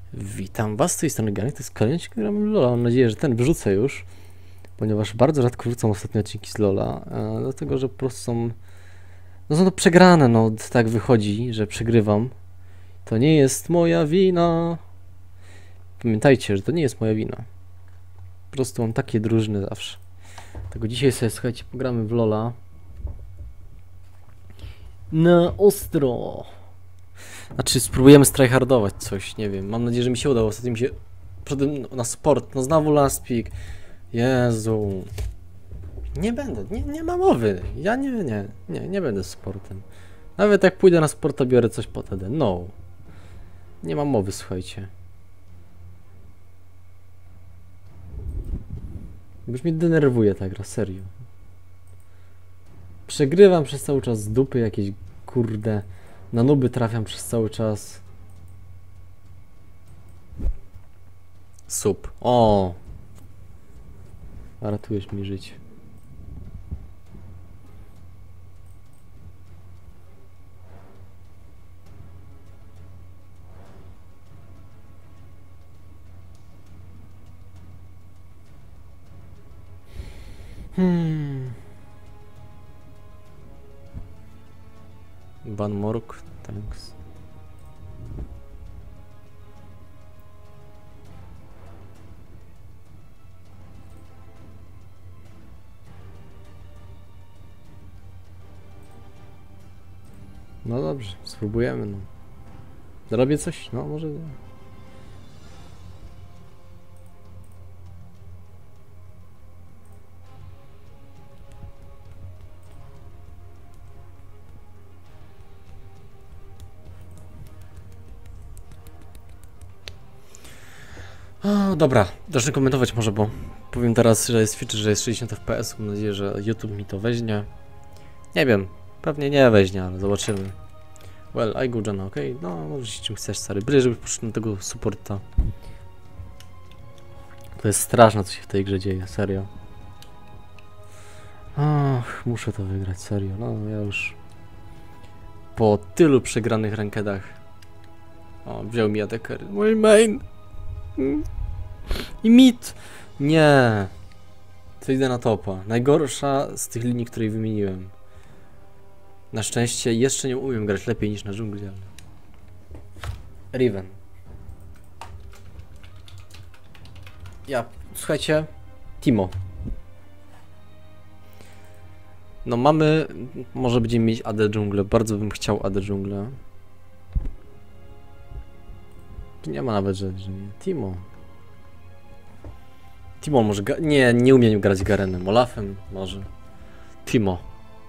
Witam was z tej strony Ganek, to jest kolejny odcinek gramy w Lola. Mam nadzieję, że ten wrzucę już, ponieważ bardzo rzadko wrzucam ostatnie odcinki z Lola, dlatego że po prostu są... No są to przegrane, no tak wychodzi, że przegrywam. To nie jest moja wina. Pamiętajcie, że to nie jest moja wina. Po prostu mam takie drużyny zawsze. Dlatego dzisiaj sobie, słuchajcie, pogramy w Lola. Na ostro. Znaczy spróbujemy strajhardować coś, nie wiem, mam nadzieję, że mi się udało. Ostatnio mi się wszedłem na sport, no znowu last pick. Jezu. Nie będę, nie ma mowy. Ja nie będę z sportem. Nawet jak pójdę na sport, to biorę coś po TD. No. Nie ma mowy, słuchajcie. Już mnie denerwuje ta gra, serio. Przegrywam przez cały czas z dupy jakieś, kurde. Na nuby trafiam przez cały czas. Sup. O! Ratujesz mi życie. Van Mork, thanks. No dobrze, spróbujemy, no. Zrobię coś? No może nie. O, dobra, zacznę komentować może, bo powiem teraz, że jest feature, że jest 60 fps. Mam nadzieję, że YouTube mi to weźmie. Nie wiem, pewnie nie weźmie, ale zobaczymy. Well, I go John, okej? No, możesz czym chcesz, stary. Byle, żebyś poszedł na tego supporta. To jest straszne, co się w tej grze dzieje, serio. Ach, muszę to wygrać, serio. No, ja już... Po tylu przegranych rankedach... O, wziął mi adeker. Mój main! I mit! Nie! To idę na topa. Najgorsza z tych linii, której wymieniłem. Na szczęście jeszcze nie umiem grać lepiej niż na dżungli, ale... Riven. Ja, słuchajcie, Timo. No mamy, może będziemy mieć AD dżunglę, bardzo bym chciał AD dżunglę. Tu nie ma nawet, że nie. Timo. Timo może nie umiem grać Garenem, Olafem może. Timo.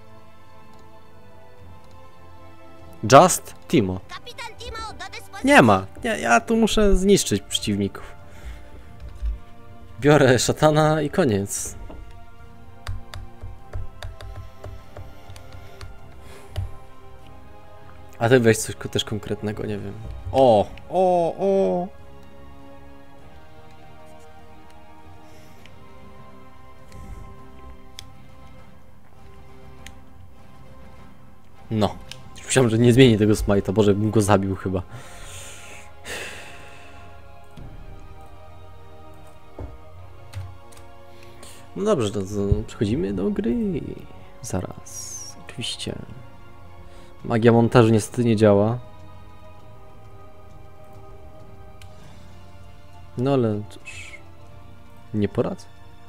Just Timo. Nie ma. Ja tu muszę zniszczyć przeciwników. Biorę szatana i koniec. A ty weź coś też konkretnego, nie wiem. O! No. Myślałem, że nie zmieni tego smite'a, Boże, bym go zabił chyba. No dobrze, to przechodzimy do gry. Zaraz. Oczywiście. Magia montażu niestety nie działa. No ale cóż. Nie poradzę.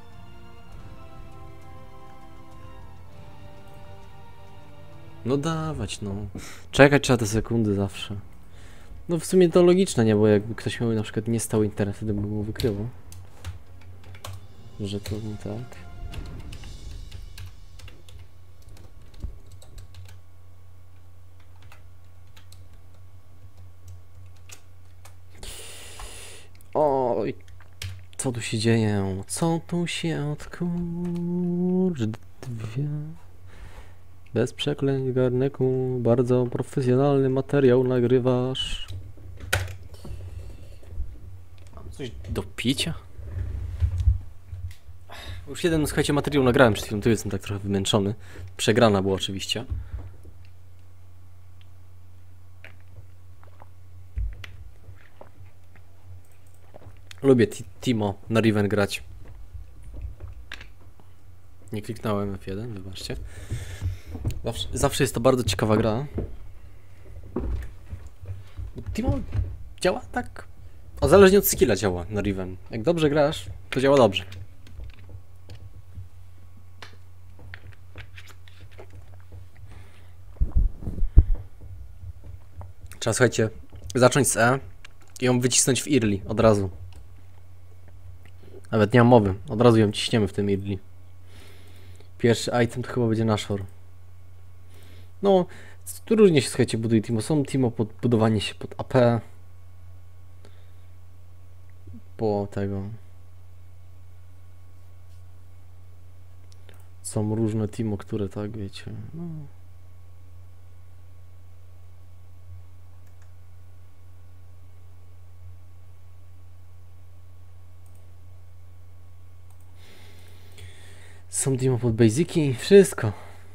No dawać, no. Czekać trzeba te sekundy zawsze. No w sumie to logiczne, nie? Bo jakby ktoś miał na przykład nie stały internet, wtedy by mu wykryło. Że to tak. Oj, co tu się dzieje? Co tu się odkurde? Bez przeklęć, Garneku, bardzo profesjonalny materiał nagrywasz. Mam coś do picia? Już jeden, słuchajcie, materiał nagrałem przed chwilą, tu jestem tak trochę wymęczony. Przegrana była oczywiście. Lubię Timo na Riven grać. Nie kliknąłem F1, wybaczcie. Zawsze jest to bardzo ciekawa gra. Timo działa tak... zależnie od skilla działa na Riven. Jak dobrze grasz, to działa dobrze. Trzeba, słuchajcie, zacząć z E i ją wycisnąć w early od razu. Nawet nie mam mowy, od razu ją ciśniemy w tym early. Pierwszy item to chyba będzie Nashor. No, tu różnie się, słuchajcie, buduje Timo. Są Timo pod budowanie się pod AP. Po tego. Są różne Timo, które tak, wiecie, no. Są Timo pod basiki, wszystko.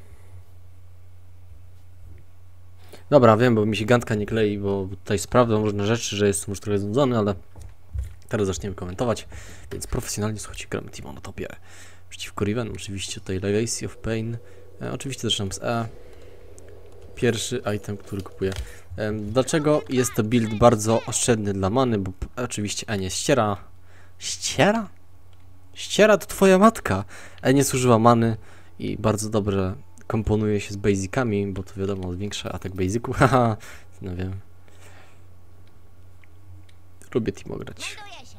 Dobra, wiem, bo mi się gantka nie klei, bo tutaj sprawdzam różne rzeczy, że jestem już trochę znudzony, ale teraz zaczniemy komentować. Więc profesjonalnie, słuchajcie, gramy Timo na topie. Przeciwko Riven, oczywiście tutaj Legacy of Pain. Oczywiście zaczynam z E. Pierwszy item, który kupuję. Dlaczego jest to build bardzo oszczędny dla many? Bo oczywiście E nie ściera. Ściera? Ściera to twoja matka. E nie zużywa many i bardzo dobrze komponuje się z basicami, bo to wiadomo, zwiększa atak basicu. Haha, no wiem. Lubię Timo grać.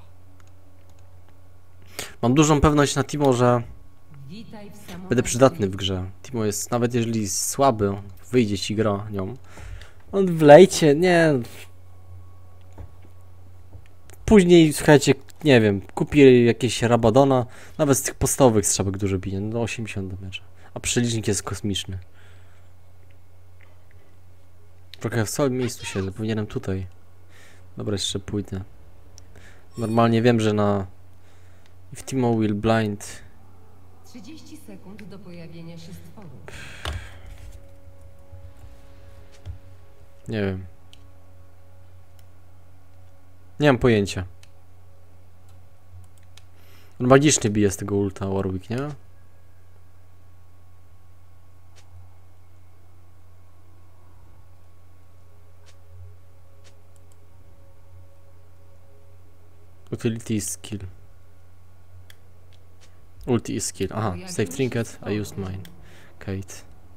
Mam dużą pewność na Timo, że będę przydatny w grze. Timo jest, nawet jeżeli słaby, wyjdzie ci gra nią. On w lejcie, nie. Później, słuchajcie, nie wiem, kupi jakieś Rabadona, nawet z tych podstawowych strzałek dużo bije, no 80 damage. A przelicznik jest kosmiczny. Trochę w całym miejscu siedzę, powinienem tutaj. Dobra, jeszcze pójdę. Normalnie wiem, że na... w Timo will blind. 30 sekund do pojawienia się stworu. Nie wiem. Nie mam pojęcia. On magicznie bije z tego ulta Warwick, nie? Utility is skill. Ulti is skill. Aha, save trinket, I used mine. Kate.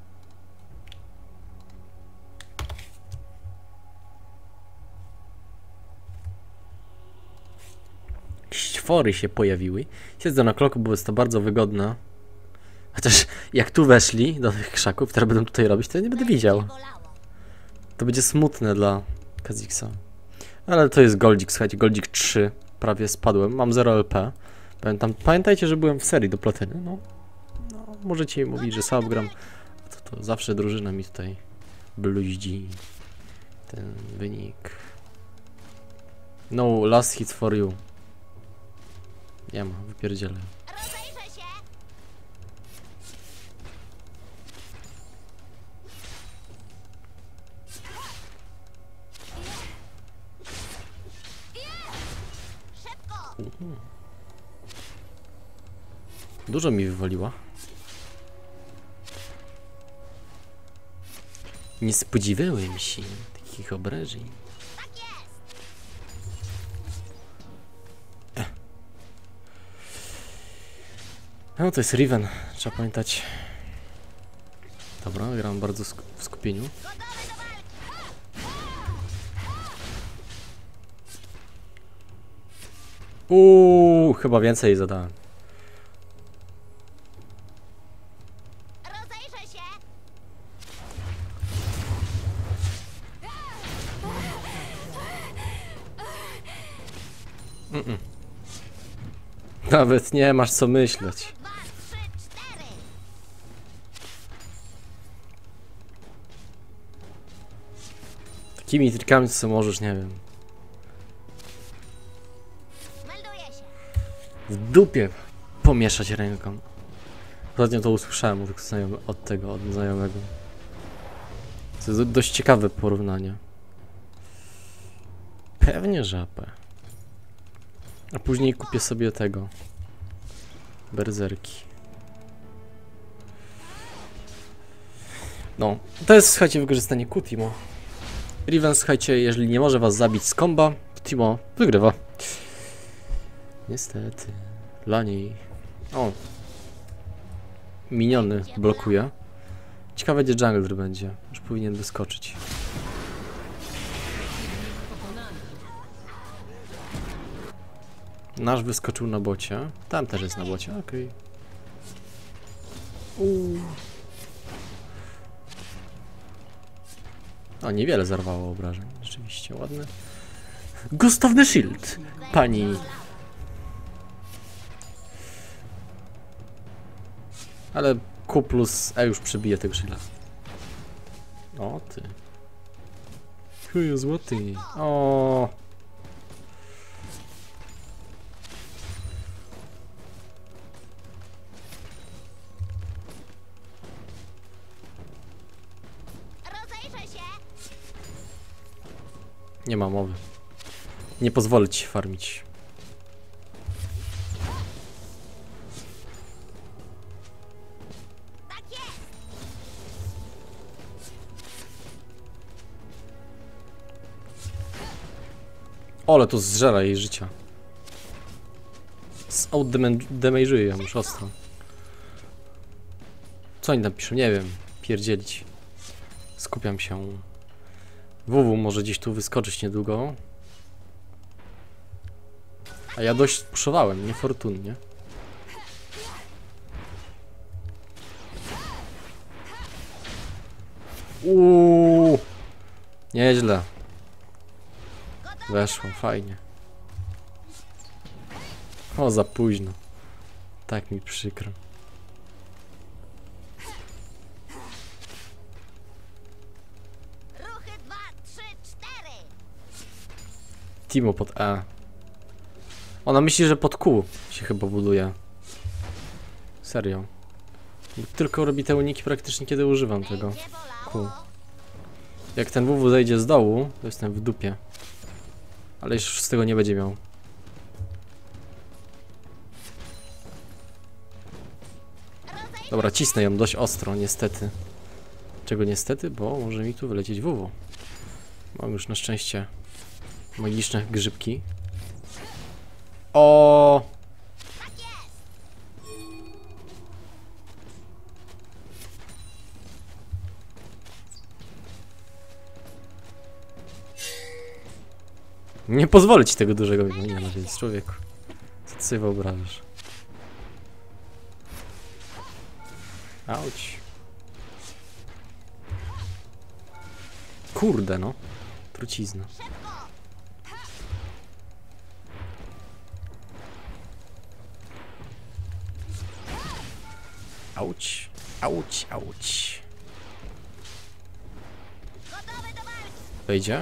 Ściwory się pojawiły. Siedzę na kloku, bo jest to bardzo wygodne. Chociaż jak tu weszli do tych krzaków, które będą tutaj robić, to ja nie będę widział. To będzie smutne dla Kha'Zix. Ale to jest Goldzik, słuchajcie, Goldzik 3. Prawie spadłem, mam 0 LP. Pamiętajcie, że byłem w serii do platyny. No możecie mówić, że sam gram. To zawsze drużyna mi tutaj bluździ ten wynik. No last hit for you. Nie ma, wypierdzielę. Dużo mi wywaliła. Nie spodziewałem się takich obrażeń. No to jest Riven, trzeba pamiętać. Dobra, gram bardzo w skupieniu. Chyba więcej zadałem. Nawet nie masz co myśleć. Takimi trikami co możesz, nie wiem. W dupie pomieszać ręką. Ostatnio to usłyszałem od tego znajomego. To jest dość ciekawe porównanie. Pewnie żabę. A później kupię sobie tego. Berzerki. No, to jest, słuchajcie, wykorzystanie Q Timo. Riven, słuchajcie, jeżeli nie może was zabić z komba, to Timo wygrywa. Niestety. Dla niej. O. Miniony blokuje. Ciekawe, gdzie jungler będzie. Już powinien wyskoczyć. Nasz wyskoczył na bocie. Tam też jest na bocie, okej. O, niewiele zarwało obrażeń. Rzeczywiście ładne. Gustawny Shield, pani. Ale Q plus E już przebije tego shielda. O ty. Chuju złoty. O. Nie ma mowy. Nie pozwolę ci farmić. Ole, to zżera jej życia. Out-damage'uje ją już ostro. Co oni tam piszą? Nie wiem. Pierdzielić. Skupiam się. WW może gdzieś tu wyskoczyć niedługo. A ja dość puszowałem, niefortunnie. Nieźle. Weszło, fajnie. O, za późno. Tak mi przykro. Ruchy 2, 3, 4. Timo pod E. Ona myśli, że pod Q się chyba buduje. Serio. Tylko robi te uniki praktycznie, kiedy używam tego Q. Jak ten WW zejdzie z dołu, to jestem w dupie. Ale już z tego nie będzie miał. Dobra, cisnę ją dość ostro, niestety. Czego niestety? Bo może mi tu wylecieć WW. Mam już na szczęście magiczne grzybki. O! Nie pozwolę ci tego dużego nie ma, więc człowieku. Co ty sobie wyobrażasz? Auć. Kurde no. Trucizna. Auć. Auć, auć. Wejdzie?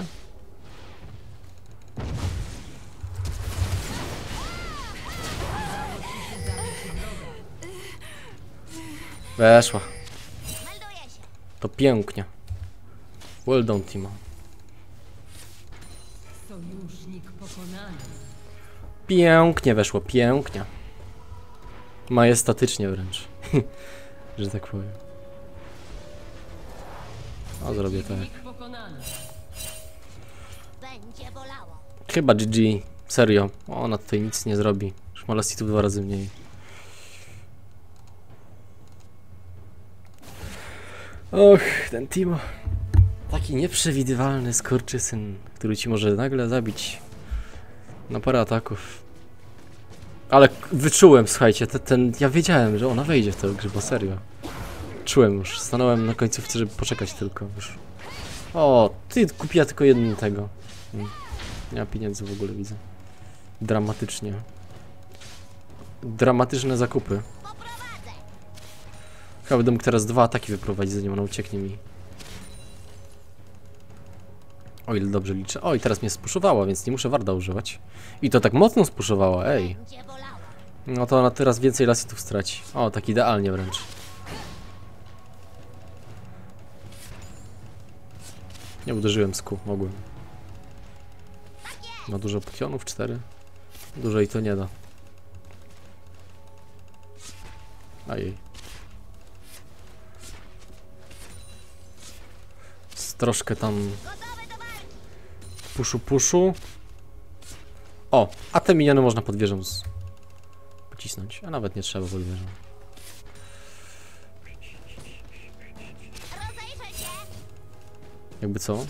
Weszła. To pięknie. Well done, Timo. Sojusznik pokonany. Pięknie weszło, pięknie. Majestatycznie wręcz. Że tak powiem. O, zrobię tak. Sojusznik pokonany. Będzie bolało. Chyba GG. Serio. Ona tutaj nic nie zrobi. Już ma lasitów 2 razy mniej. Och, ten Timo. Taki nieprzewidywalny skurczysyn, który ci może nagle zabić na parę ataków. Ale wyczułem, słuchajcie, ja wiedziałem, że ona wejdzie w tę grę, bo serio. Czułem już, stanąłem na końcówce, żeby poczekać tylko już. O, ty kupiła tylko jeden tego. Nie ma pieniędzy w ogóle, widzę. Dramatycznie. Dramatyczne zakupy. Chyba będę mógł teraz 2 ataki wyprowadzić, zanim ona ucieknie mi. O ile dobrze liczę. O, i teraz mnie spuszowała, więc nie muszę warda używać. I to tak mocno spuszowała, ej. No to ona teraz więcej lasitów straci. O, tak idealnie wręcz. Nie uderzyłem z Q, mogłem. Ma dużo potionów, 4. Dłużej to nie da. Ajej. Troszkę tam puszu. O, a te miniony można pod wieżą pocisnąć, a nawet nie trzeba pod wieżą. Jakby co?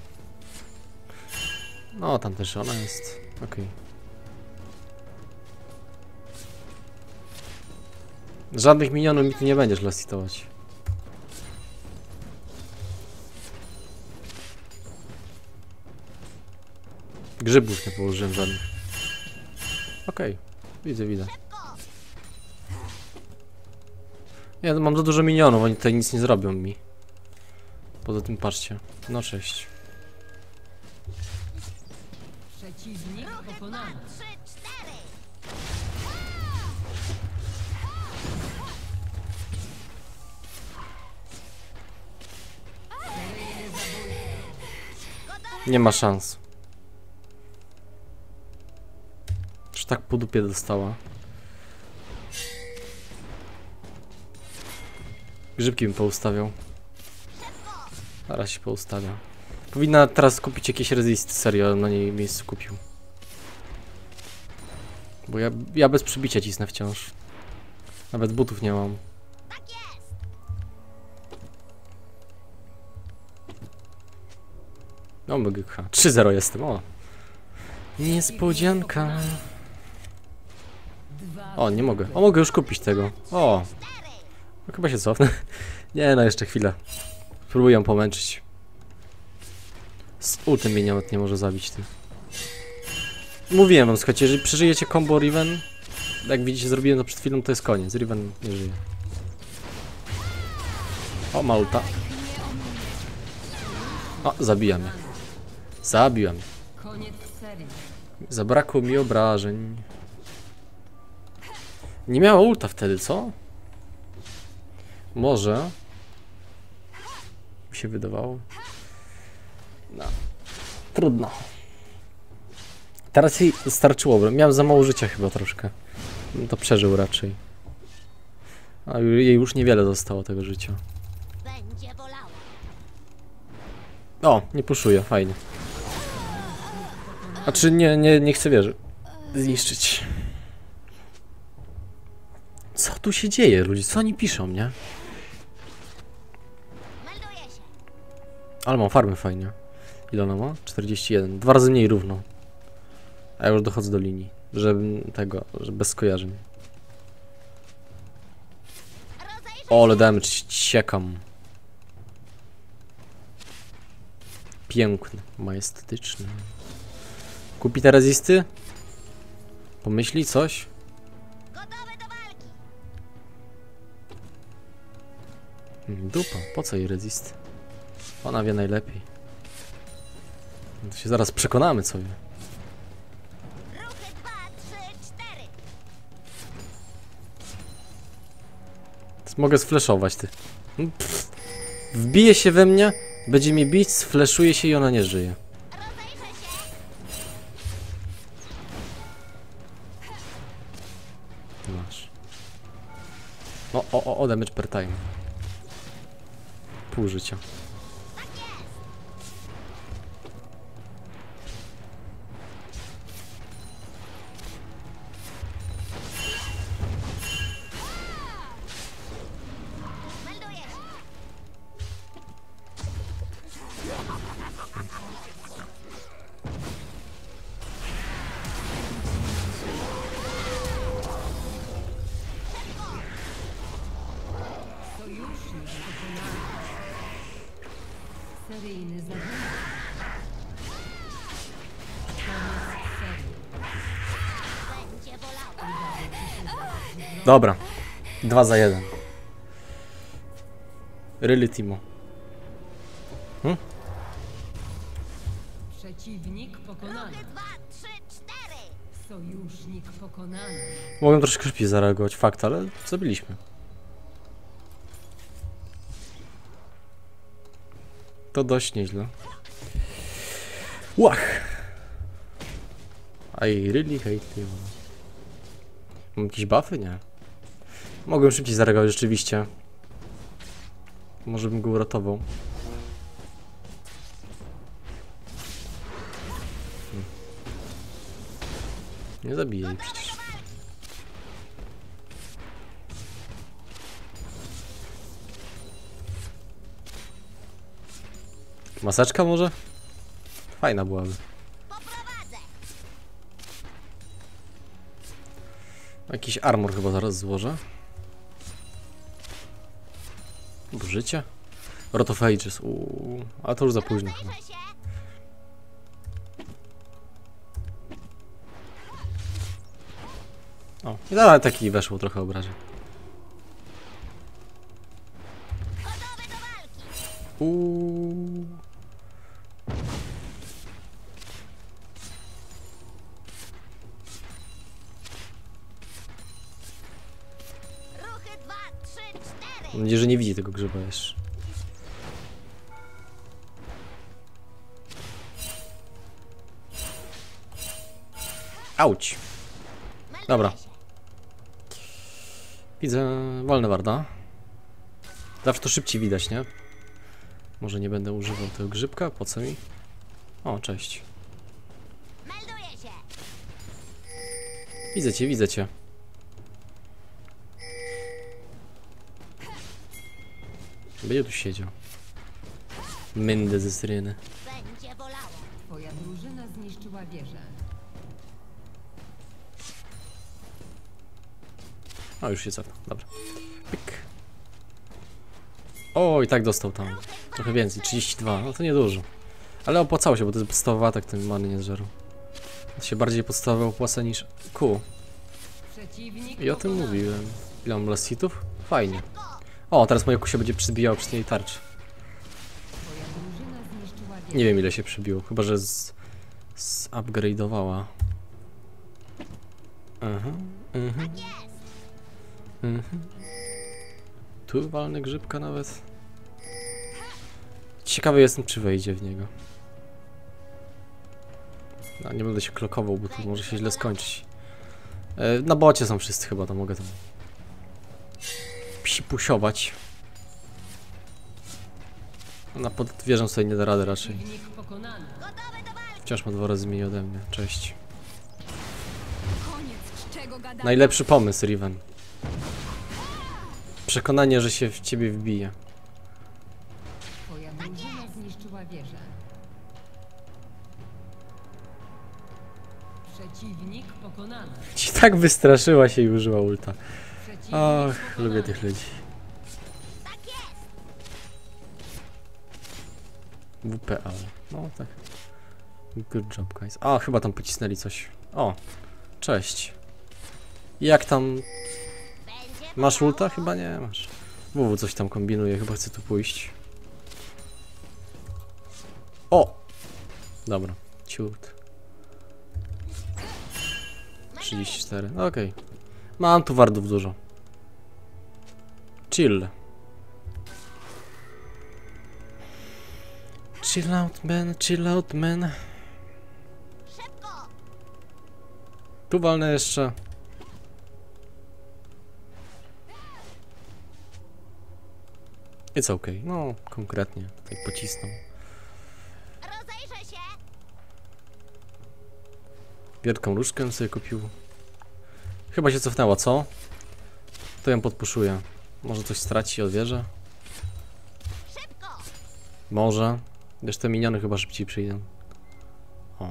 No, tam też ona jest. Okej. Żadnych minionów mi tu nie będziesz lasitować. Grzybów nie położyłem żadnych. Okej, widzę. Nie, no mam za dużo minionów, oni tutaj nic nie zrobią mi. Poza tym patrzcie. No 6. Przeciwnik pokonany. 3, 4. Nie ma szans. Że tak po dupie dostała. Grzybki bym poustawiał. Zaraz się poustawia. Powinna teraz kupić jakieś resisty, serio, na niej miejscu kupił. Bo ja bez przybicia cisnę wciąż. Nawet butów nie mam. No MGK. 3-0 jestem, o. Niespodzianka. O, nie mogę. O, mogę już kupić tego. O. No, chyba się cofnę. Nie, no jeszcze chwilę. Spróbuję ją pomęczyć. Z ultem mnie nawet nie może zabić, ty. Mówiłem wam, słuchajcie, jeżeli przeżyjecie combo Riven, jak widzicie, zrobiłem to przed chwilą, to jest koniec. Riven nie żyje. O, ma ulta. O, zabija mnie. Zabiła mnie. Koniec serii. Zabrakło mi obrażeń. Nie miała ulta wtedy, co? Może. Mi się wydawało. No. Trudno. Teraz jej starczyło. Miałem za mało życia chyba troszkę. To przeżył raczej. A jej już niewiele zostało tego życia. Będzie bolała. O, nie puszuję, fajnie. A czy nie chcę wieży zniszczyć. Co tu się dzieje, ludzie? Co oni piszą, nie? Melduję się. Ale mam farmę fajnie. Ile ona ma? 41. 2 razy mniej równo. A ja już dochodzę do linii. Że bez skojarzeń. O, ale damage, ciekam. Piękny, majestetyczny. Kupi te rezisty? Pomyśli coś? Gotowy do walki. Dupa, po co jej rezist? Ona wie najlepiej. To się zaraz przekonamy sobie. Ruchy 2, 3, 4. Mogę sfleszować, ty. Pff. Wbije się we mnie, będzie mnie bić, sfleszuje się i ona nie żyje. Rozejrzę się. Masz. O, damage per time. Pół życia. Melduję się. Sojusznik pokonany. Seryjny zabójca. Koniec serii. Będzie bolała. Dobra. 2 za 1. Really, Timo. Przeciwnik pokonany. Ruchy 2, 3, 4. Sojusznik pokonany. Mogłem troszkę szybciej zareagować, fakt, ale zabiliśmy. To dość nieźle. Łach! I really hate you. Mam jakieś buffy? Nie. Mogłem szybciej zareagować rzeczywiście. Może bym go uratował. Nie zabiję jej przecież. Maseczka może? Fajna byłaby. Poprowadzę. Jakiś armor chyba zaraz złożę. Życie? Rot of Ages. A to już za późno chyba. Rozejrzę się. O, i dalej taki weszło trochę obrażeń. Gotowy do walki. Ruchy 2, 3, 4. Mam nadzieję, że nie widzi tego grzyba jeszcze. Auć. Melduję Dobra. się. Widzę wolne warda. Zawsze to szybciej widać, nie? Może nie będę używał tego grzybka? Po co mi? O, cześć. Melduję się. Widzę cię, widzę cię. Będzie tu siedział. Mędę ze syreny. Będzie bolało. Twoja drużyna zniszczyła wieżę. O, już się cofnął. Dobra. Pyk. O, i tak dostał tam. Trochę więcej, 32. No to niedużo. Ale opłacało się, bo to jest podstawowy atak, ten many nie zżerł. To się bardziej podstawowo opłaca niż Q. Przeciwnik I o tym pokonany. mówiłem. Ile mam last hitów? Fajnie. O, teraz moje Q się będzie przybijało przy tej tarczy. Twoja drużyna zniszczyła wieżę. Nie wiem ile się przybiło, chyba że upgrade'owała. Aha, Tu walny grzybka nawet. Ciekawy jestem, czy wejdzie w niego. No, nie będę się klokował, bo to może się źle skończyć. Na bocie są wszyscy chyba, to mogę tam psipusiować. Na pod wieżą sobie nie da rady raczej. Przeciwnik pokonany. Gotowy do walki. Wciąż ma 2 razy mniej ode mnie. Cześć. Koniec, czego gadamy? Najlepszy pomysł, Riven. Przekonanie, że się w ciebie wbije. Twoja drużyna zniszczyła wieżę. Przeciwnik pokonany. Ci tak wystraszyła się i użyła ulta. Przeciwnik Och, pokonany. lubię tych ludzi. Tak jest. WPL. No tak. Good job, guys. A, chyba tam pocisnęli coś. O, cześć. Jak tam? Będzie Masz bolało. ulta? Chyba nie masz. WW coś tam kombinuje, chyba chce tu pójść. O! Dobra, ciut. 34, no okej. Mam tu wardów dużo. Chill. Chill out man. Szybko. Tu walnę jeszcze. It's okay. No, konkretnie. Tutaj pocisnął. Rozejrzę się. Wielką różdżkę sobie kupił. Chyba się cofnęła, co? To ją podpuszuję. Może coś straci od wieży? Szybko. Może. Wiesz, te miniony chyba szybciej przyjdą. O.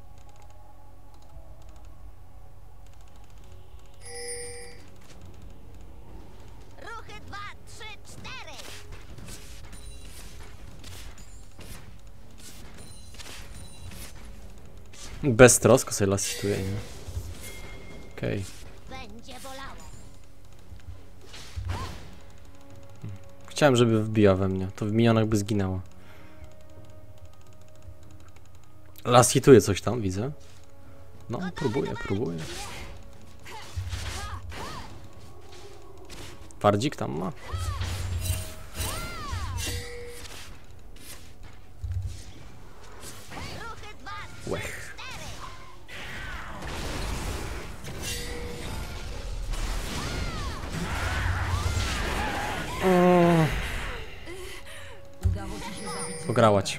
Ruchy 2, 3, 4. Bez trosk sobie lasituje, nie? Okej. Będzie bolało. Chciałem, żeby wbijała we mnie. To w minionach by zginęła. Las hituje coś tam, widzę. No, próbuję. Twardzik tam ma. Ruchy 2, Łech. Ograłać.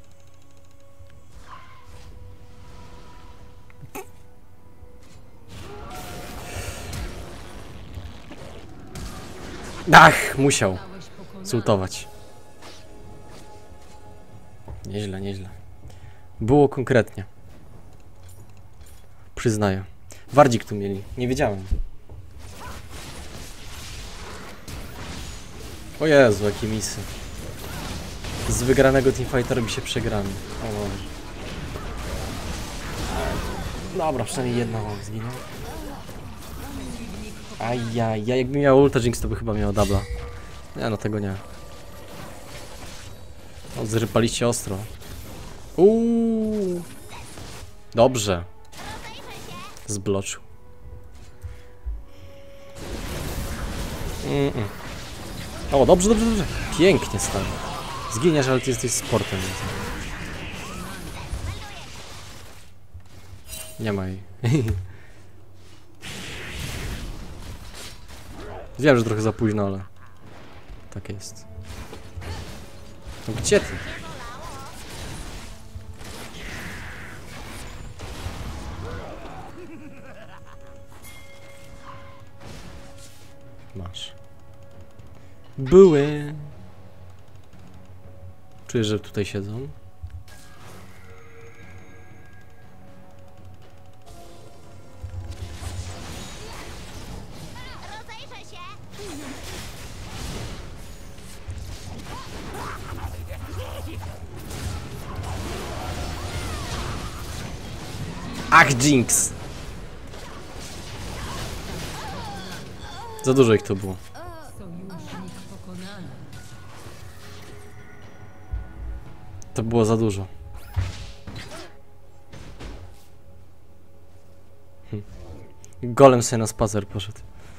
Ach, musiał Zostałeś pokonany. zultować. Nieźle, nieźle. Było konkretnie. Przyznaję. Wardzik tu mieli. Nie wiedziałem. O Jezu, jakie misy. Z wygranego teamfighter robi się przegrany. O Boże. Dobra, przynajmniej jedna zginął. Ajaj, jakby miał ulta Jinx, to by chyba miał dubla. Nie, no tego nie. O, zrypaliście ostro. Dobrze. Zbloczył. O, dobrze, dobrze, dobrze. Pięknie, stary. Zginiesz, ale ty jesteś sportem. Więc... Nie ma jej. Wiem, że trochę za późno, ale... Tak jest. No gdzie ty? Masz. Były. Czuję, że tutaj siedzą. Rozejrzę się. Ach, Jinx! Za dużo ich tu było. Sojusznik pokonany. To było za dużo. Golem sobie na spacer poszedł.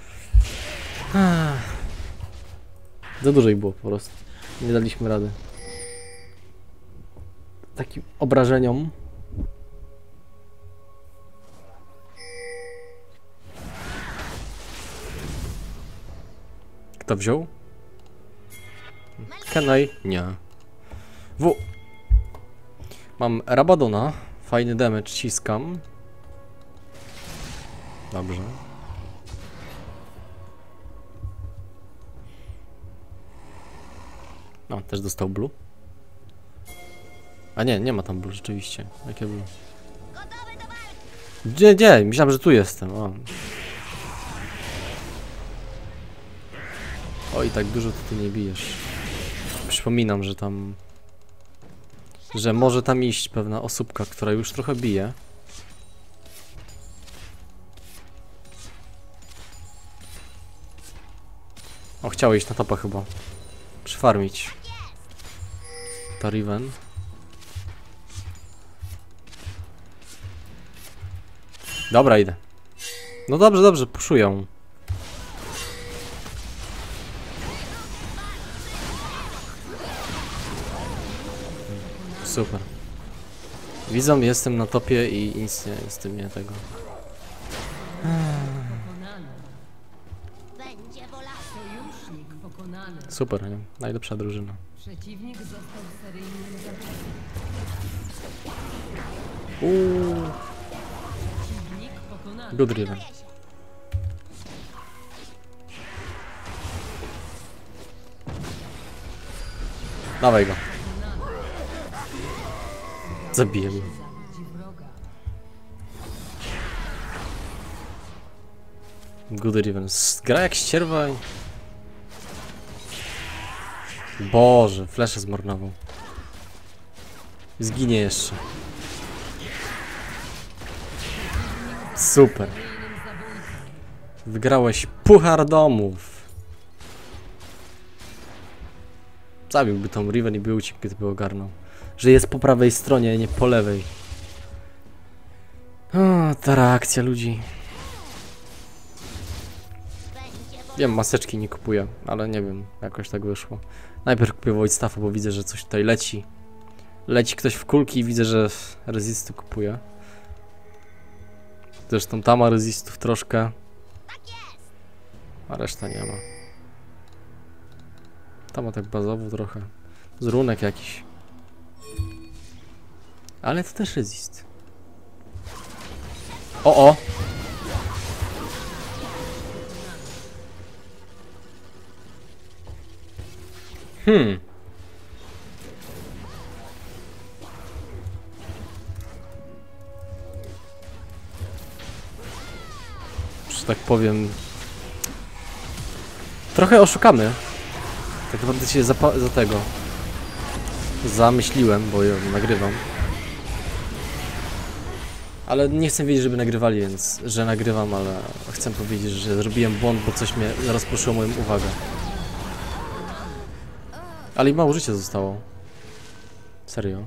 Za dużo ich było po prostu. Nie daliśmy rady. Takim obrażeniom. Kto wziął? Kenai? Nie. W. Mam Rabadona. Fajny damage, ciskam. Dobrze. No, też dostał blue. A nie, nie ma tam blue rzeczywiście. Jakie blue? Gotowy do walki. Gdzie? Myślałem, że tu jestem. O. Oj, tak dużo to ty nie bijesz. Przypominam, że tam... Że może tam iść pewna osóbka, która już trochę bije. O, chciał iść na topa chyba. Przyfarmić. To Riven. Dobra, idę. No dobrze, dobrze, puszują. Super. Widzą, jestem na topie i nic nie z tym nie tego. Pokonany. Będzie bolało. Sojusznik pokonany. Super, nie? Najlepsza drużyna. Przeciwnik został seryjnym zabójcą. Przeciwnik pokonany. Good Riven. Zajmuję się. Dawaj go. Zabiję go. Zawodzi wroga. Good Riven. Gra jak ścierwa i... Boże, fleszę zmarnował. Zginie jeszcze. Super. Wygrałeś puchar domów. Zabiłby tą Riven i by uciekł, gdyby ogarnął. Że jest po prawej stronie, a nie po lewej. O, ta reakcja ludzi. Będzie bolało. Wiem, maseczki nie kupuję, ale nie wiem, jakoś tak wyszło. Najpierw kupię Void Staffa, bo widzę, że coś tutaj leci. Leci ktoś w kulki i widzę, że resisty kupuje. Zresztą tam ma resistów troszkę, Tak jest. a reszta nie ma. Tam ma tak bazowo trochę. Z runek jakiś. Ale to też resist. O! Że tak powiem... Trochę oszukamy. Tak naprawdę się za tego... Zamyśliłem, bo ja nagrywam. Ale nie chcę wiedzieć, żeby nagrywali, więc... Że nagrywam, ale... Chcę powiedzieć, że zrobiłem błąd, bo coś mnie rozproszyło moją uwagę. Ale i mało życia zostało. Serio?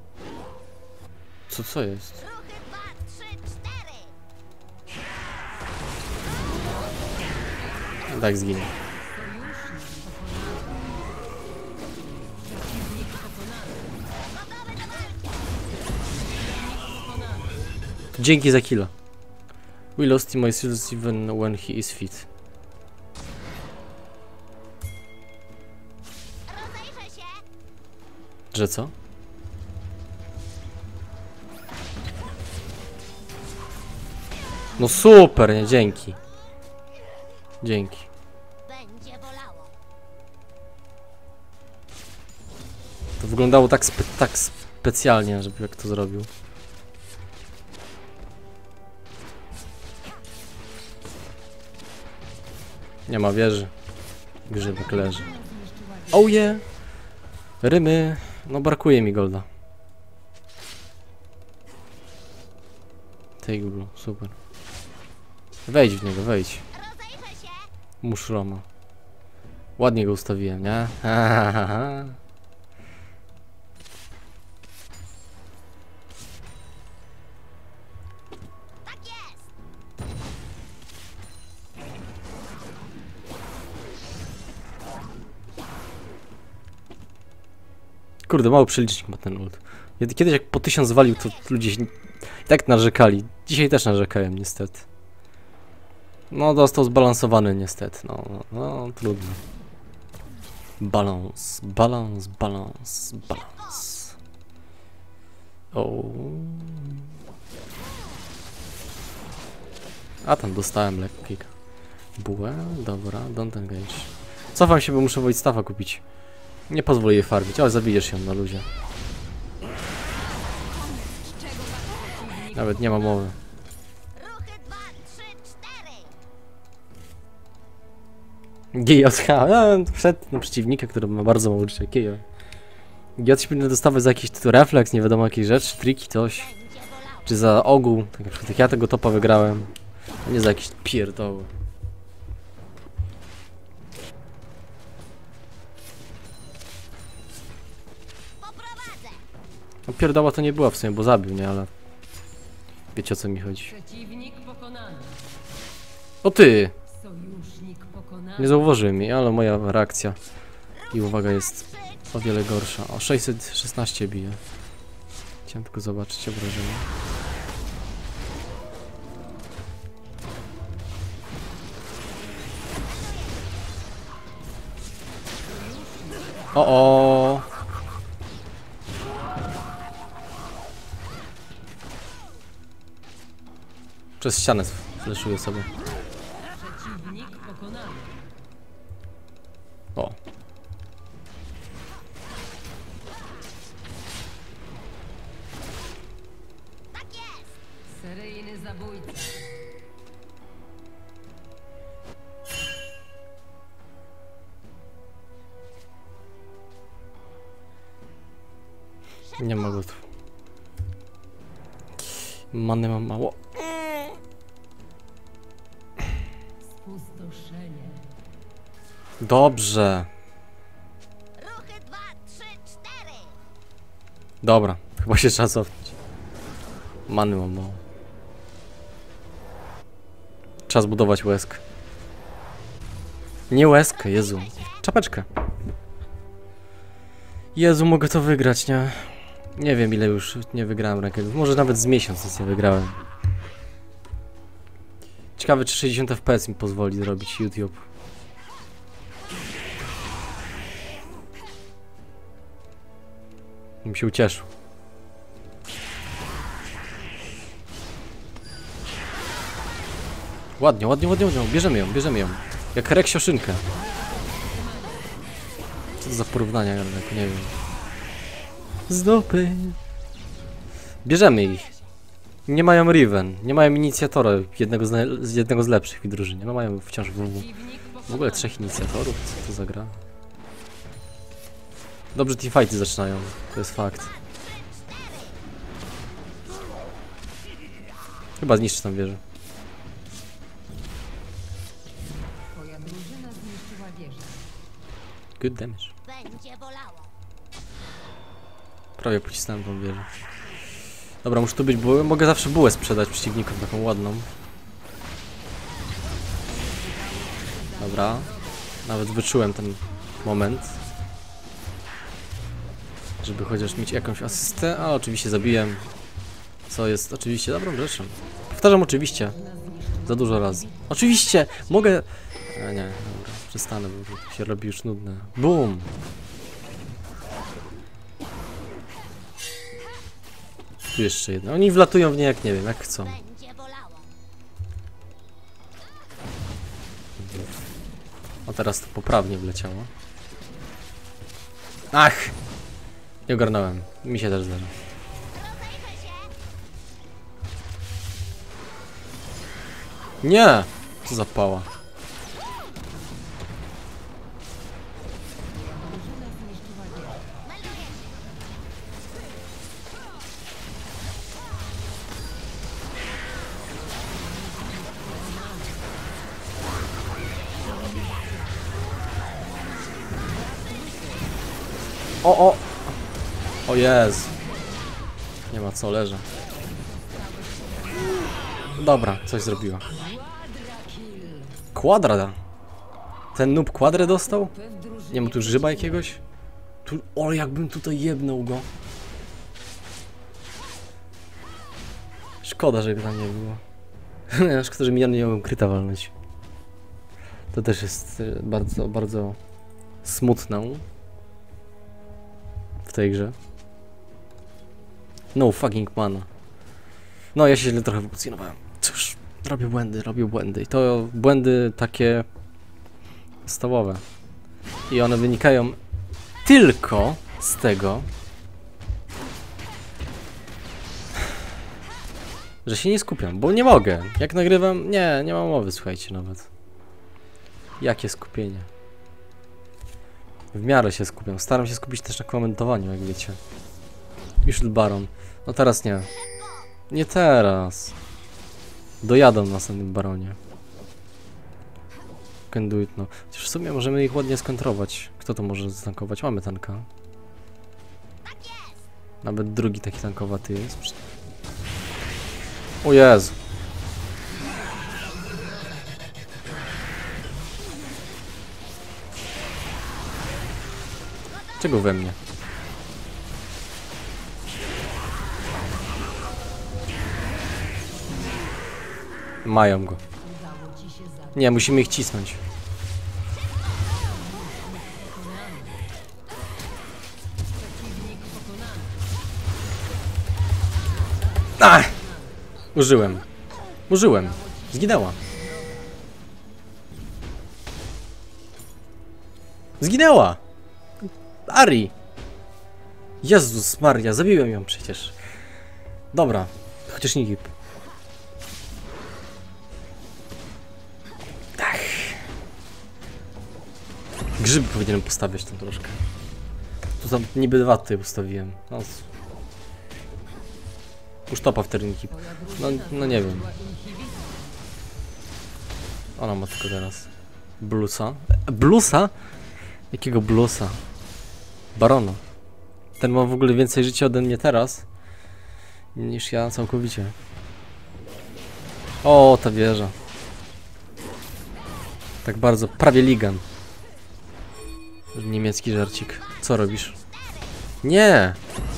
Co jest? Ruchy 2, 3, 4. Tak zginie. Dzięki za killa. We lost my skills even when he is fit. Rozejrzę się. Że co? No super, nie? Dzięki. Dzięki. Będzie bolało. To wyglądało tak, specjalnie, żeby jak to zrobił. Nie ma wieży. Grzybek leży. Oh yeah! Rymy. No brakuje mi golda. Take blue, super. Wejdź w niego, wejdź. Rozejrzę się. Mushroma. Ładnie go ustawiłem, nie? Tak jest. Kurde, mało przelicznik ma ten ult. Kiedyś jak po 1000 walił, to ludzie się tak narzekali. Dzisiaj też narzekają, niestety. No, dostał zbalansowany, niestety. No, trudno. Balans. O. A tam dostałem lekki. Bułę, dobra, don't engage. Cofam się, bo muszę Voidstaffa kupić. Nie pozwolę jej farmić, ale zabijesz ją na luzie. Nawet nie ma mowy. Ruchy 2, 3, 4. Gijot, wszedł na przeciwnika, który ma bardzo mało życia. Gijot się powinien dostawać za jakiś tu refleks, nie wiadomo jakieś rzeczy, triki, coś. Będzie bolało. Czy za ogół, tak na przykład jak ja tego topa wygrałem. A nie za jakieś pierdoły. Poprowadzę. No pierdoła to nie była w sumie, bo zabił, nie, ale... Wiecie o co mi chodzi. Przeciwnik pokonany. O ty! Sojusznik pokonany. Nie zauważyłem jej, ale moja reakcja i uwaga jest o wiele gorsza. O 616 bije. Chciałem tylko zobaczyć obrażenia. O! Przez ścianę fleszuję sobie. Przeciwnik pokonany. O. Tak jest. Seryjny zabójca. Nie ma go tu. Many mam mało. Spustoszenie. Dobrze. Ruchy 2, 3, 4. Dobra, chyba się trzeba cofnąć. Many mam mało. Trzeba zbudować łezkę. Nie łezkę, Jezu. Czapeczkę. Jezu, mogę to wygrać, nie? Nie wiem ile już nie wygrałem rankingów. Może nawet z miesiąc nic nie wygrałem. Ciekawe czy 60 FPS mi pozwoli zrobić YouTube. Mi się ucieszył. Ładnie, ładnie, ładnie, ładnie. Bierzemy ją, bierzemy ją. Jak Reksioszynkę. Co to za porównania, Jarek? Nie wiem. Z dupy. Bierzemy ich. Nie mają Riven, nie mają inicjatora, jednego z lepszych w drużynie. No mają wciąż w ogóle 3 inicjatorów, co to za gra? Dobrze teamfighty zaczynają, to jest fakt. Chyba zniszczy tam wieżę. Twoja drużyna zniszczyła wieżę. Good damage. Będzie bolało. Prawie pocisnąłem tą wieżę. Dobra, muszę tu być, bo mogę zawsze bułę sprzedać przeciwnikom, taką ładną. Dobra. Nawet wyczułem ten moment. Żeby chociaż mieć jakąś asystę, ale oczywiście zabiłem. Co jest oczywiście dobrą rzeczą. Powtarzam oczywiście. Za dużo razy. Oczywiście! Mogę... nie, dobra, przestanę, bo to się robi już nudne. Boom! Tu jeszcze jedno. Oni wlatują w nie jak nie wiem, jak chcą. Będzie bolało. A teraz to poprawnie wleciało. Ach! Nie ogarnąłem. Mi się też zdarza. Rozejrzę się. Nie! Co za pała. Drużyna zniszczyła wieżę. Melduję się. O, o! O Jezu. Nie ma co, leżę. Dobra, coś zrobiła. Kwadra. Ten noob kwadrę dostał? Nie ma tu grzyba jakiegoś? Tu, o, jakbym tutaj jebnął go. Szkoda, że go tam nie było. Szkoda, że mi nie miałem kryta walnąć. To też jest bardzo, bardzo smutną w tej grze. No fucking mana. No, ja się źle trochę wypozycjonowałem. Cóż, robię błędy. I to błędy takie podstawowe. I one wynikają tylko z tego, że się nie skupiam, bo nie mogę. Jak nagrywam, nie mam mowy, słuchajcie nawet. Jakie skupienie? W miarę się skupiam. Staram się skupić też na komentowaniu, jak wiecie. Już Baron. No teraz nie. Nie teraz. Dojadą na następnym baronie. Can do it, no. Chociaż w sumie możemy ich ładnie skontrować. Kto to może zatankować? Mamy tanka. Nawet drugi taki tankowaty jest. O Jezu. Czego we mnie? Mają go. Nie, musimy ich cisnąć. Ach! Użyłem. Zginęła. Zginęła! Ari! Jezus Maria, zabiłem ją przecież. Dobra, chociaż nie gip. Ach. Grzyby powinienem postawiać tam troszkę. Tu tam niby 2 tutaj postawiłem. No, już topa w terniki. No nie wiem. Ona ma tylko teraz. Blusa. Blusa? Jakiego blusa? Barona. Ten ma w ogóle więcej życia ode mnie teraz niż ja całkowicie. O, ta wieża. Tak bardzo, prawie ligan. Niemiecki żarcik. Co robisz? Nie!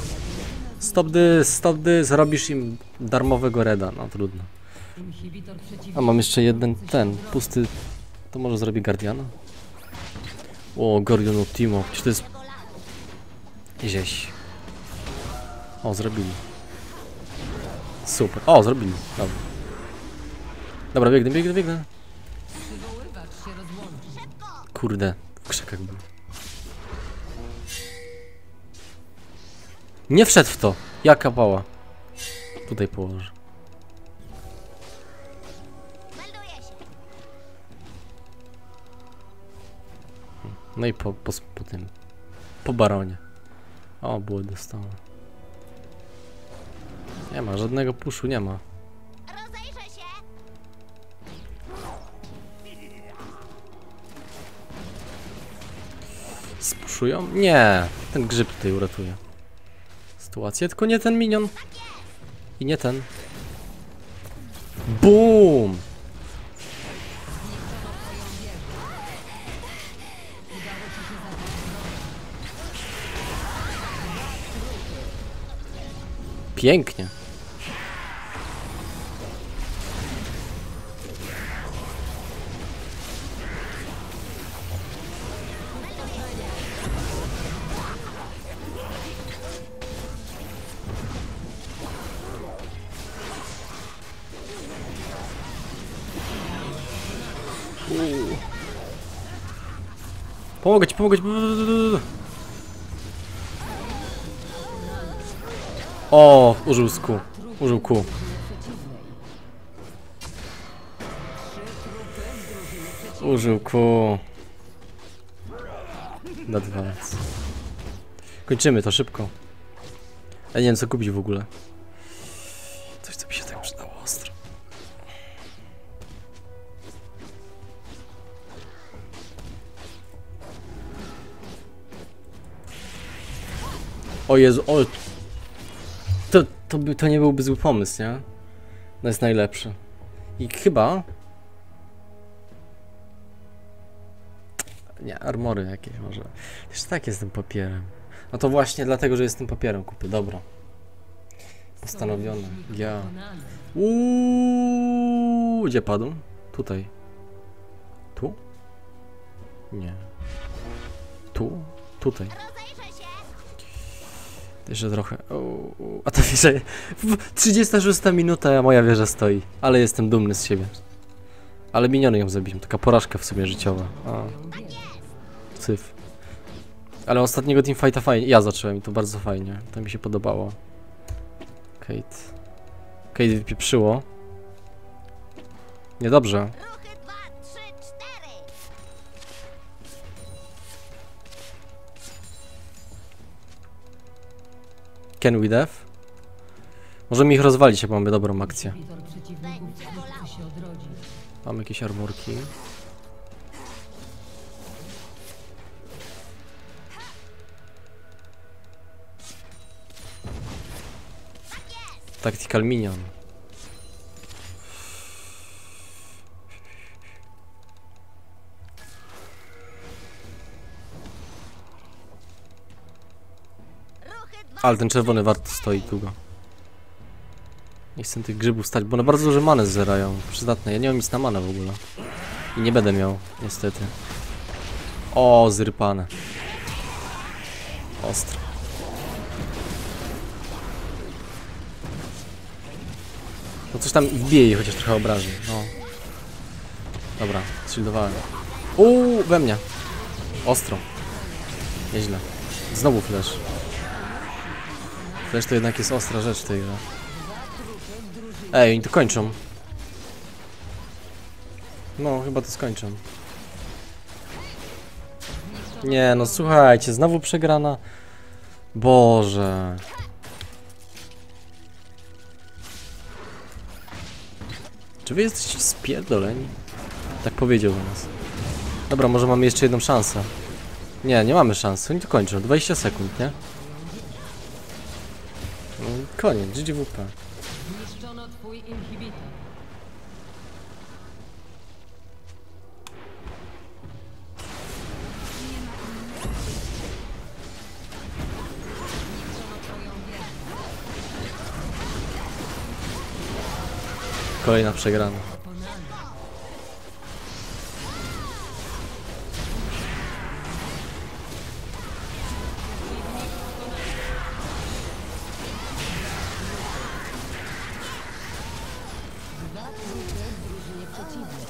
Stop this, robisz im darmowego reda. No trudno. A mam jeszcze jeden, ten, pusty. To może zrobię Guardiana? O, Guardian Timo. Przecież to jest... Zieś. O, zrobili. Super. O, zrobili. Dobra. Dobra, biegnę. Przywoływacz się rozłączy. Kurde, w krzakach był. Nie wszedł w to. Jaka pała. Tutaj położę. Melduję się. No i po tym. Po baronie. O, było dostało. Nie ma, żadnego puszu nie ma. Rozejrzę się. Spuszują? Nie. Ten grzyb tutaj uratuje sytuację, tylko nie ten minion. I nie ten. BUM! Pięknie. Pomogę ci. O, użył kół. Użył kół. Na 2. Kończymy to szybko. Ja nie wiem co kupić w ogóle. Coś co mi się tak przydało ostro. O Jezu, o... To nie byłby zły pomysł, nie? To jest najlepszy. I chyba... Nie, armory jakieś może. Też tak jestem papierem. No to właśnie dlatego, że jestem papierem kupię, dobra. Postanowione. Ja. Gdzie padł? Tutaj. Tu? Nie. Tu? Tutaj. Rozejrzę się. Jeszcze trochę. A to wieża. 36 minuta, a moja wieża stoi. Ale jestem dumny z siebie. Ale miniony ją zabiłem. Taka porażka w sumie życiowa. Cyf. Ale ostatniego teamfighta fajnie. Ja zacząłem i to bardzo fajnie. To mi się podobało. Kate wypieprzyło. Niedobrze. Ruchy 2, 3, 4. Can we def? Możemy ich rozwalić, jak mamy dobrą akcję. Inhibitor przeciwników wkrótce się odrodzi. Mamy jakieś armorki. Tactical minion. Ruchy 2. Ale ten czerwony wart stoi długo. Nie chcę tych grzybów stać, bo one bardzo duże many zżerają. Przydatne. Ja nie mam nic na manę w ogóle. I nie będę miał, niestety. O, zrypane. Ostro. No coś tam wbije jej chociaż trochę obrażeń. No. Dobra, shieldowałem. We mnie. Ostro. Nieźle. Znowu flash. Flash to jednak jest ostra rzecz w tej grze. Ej, oni to kończą. No, chyba to skończą. Nie, no słuchajcie, znowu przegrana. Boże. Czy wy jesteście spierdoleni? Tak powiedział do nas. Dobra, może mamy jeszcze jedną szansę. Nie, nie mamy szansy. Oni to kończą. 20 sekund, nie? No, koniec, GGWP. Zniszczono twój inhibitor. Kolejna przegrana. Drużynie przeciwnej.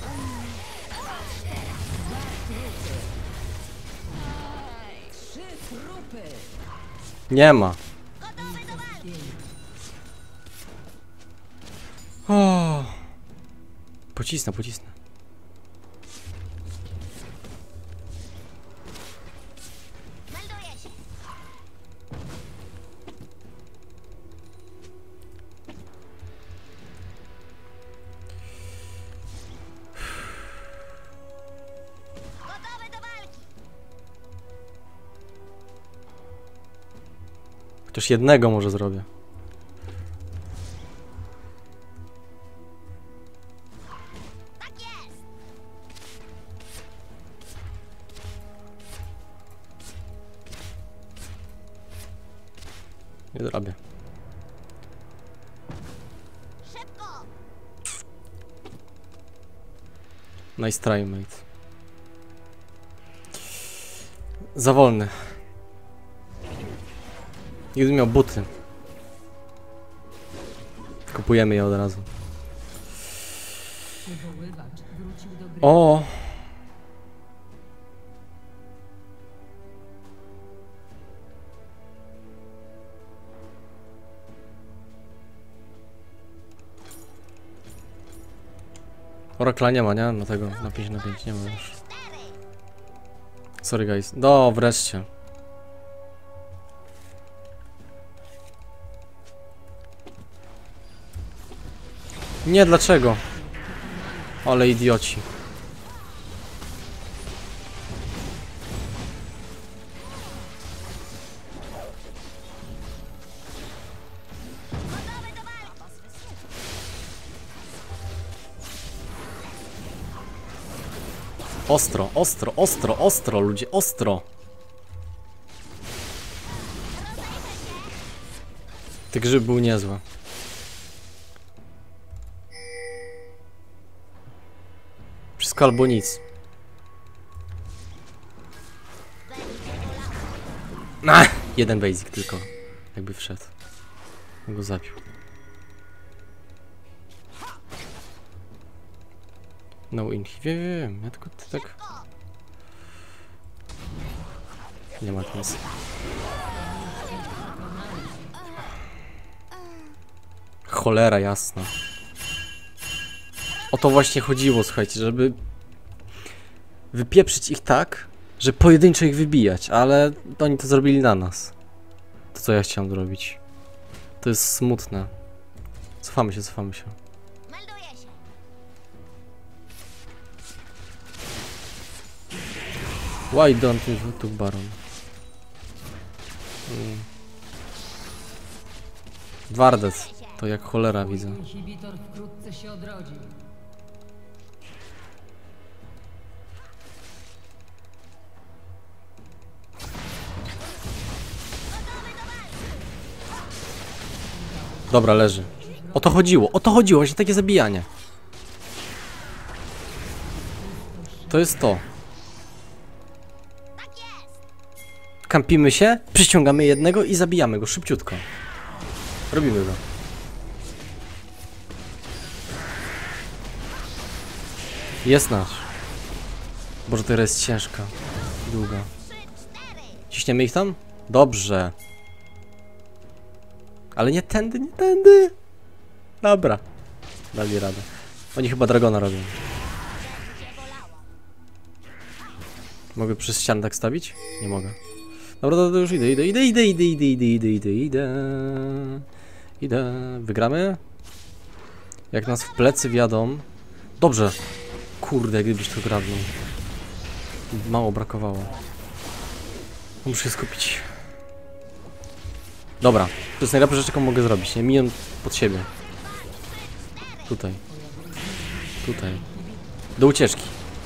3 trupy. Nie ma. Gotowy do walki. O. Pocisnę. Melduję się. Gotowy do walki. Chociaż jednego może zrobię. Tak jest. Nie zrobię. Szybko. Nice try, mate. Za wolny. Gdybym miał buty. Kupujemy je od razu. Przywoływacz wrócił do gry. O! Orakla nie ma, nie? No tego na 5 na 5 nie ma już. 4. Sorry guys. No, wreszcie. Nie, dlaczego? Ale idioci. Gotowy do walki. Ostro, ostro, ostro, ostro, ludzie, ostro. Te grzyby były niezłe. Wszystko albo nic. Jeden basic tylko. Jakby wszedł. Ja go zabił. No in. Wiem. Ja tylko tak. Nie ma nic. Cholera jasna. O to właśnie chodziło, słuchajcie, żeby wypieprzyć ich tak, że pojedynczo ich wybijać, ale oni to zrobili na nas. To co ja chciałem zrobić. To jest smutne. Cofamy się. Melduję się. Why don't you to Baron? Wardet, to jak cholera widzę. Inhibitor wkrótce się odrodzi. Dobra, leży. O to chodziło, właśnie takie zabijanie. To jest to. Tak jest. Kampimy się, przyciągamy jednego i zabijamy go szybciutko. Robimy go. Jest nasz. Boże, ta gra jest ciężka. Długa. 3, 4. Ciśniemy ich tam? Dobrze. Ale nie tędy, nie tędy. Dobra. Dali radę. Oni chyba dragona robią. Cię bolało. Mogę przez ścianę tak stawić? Nie mogę. Dobra, to już idę. Wygramy? Jak nas w plecy wjadą. Dobrze. Kurde, gdybyś to grabnął. Mało brakowało. Muszę się skupić. Dobra, to jest najlepsza rzecz, jaką mogę zrobić, nie? Minion pod siebie. Tutaj. Do ucieczki.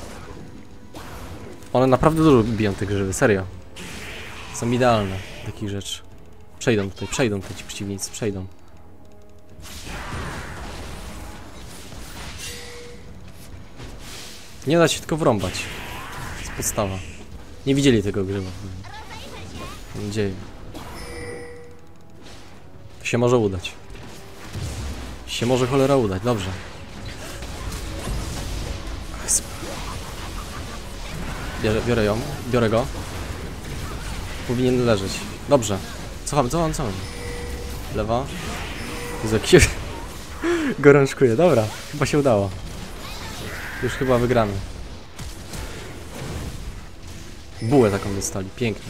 One naprawdę dużo biją te grzyby, serio. Są idealne do takich rzeczy. Przejdą tutaj ci przeciwnicy, przejdą. Nie da się tylko wrąbać. To jest podstawa. Nie widzieli tego grzyba. Mam nadzieję. To się może udać. Się może cholera udać, dobrze. Biorę ją. Biorę go. Powinien leżeć. Dobrze. Cofamy. Lewa. Jezu, jak się gorączkuje. Dobra, chyba się udało. Już chyba wygramy. Bułę taką dostali. Pięknie.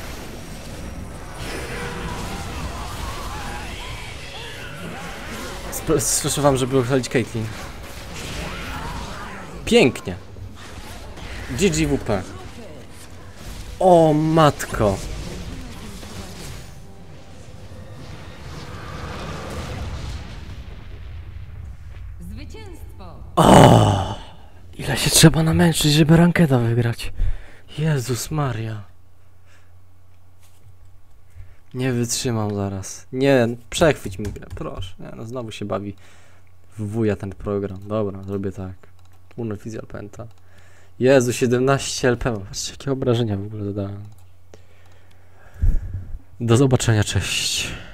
Słyszę wam, żeby uchwalić Caitlyn. Pięknie. GGWP. O matko. Zwycięstwo! Ile się trzeba namęczyć, żeby rankeda wygrać. Jezus Maria. Nie wytrzymam zaraz. Nie, przechwyć mi grę, proszę. Nie, no znowu się bawi w wuja ten program. Dobra, zrobię tak. Uno Physical Penta. Jezu, 17 LP. Patrzcie, jakie obrażenia w ogóle dodałem. Do zobaczenia, cześć.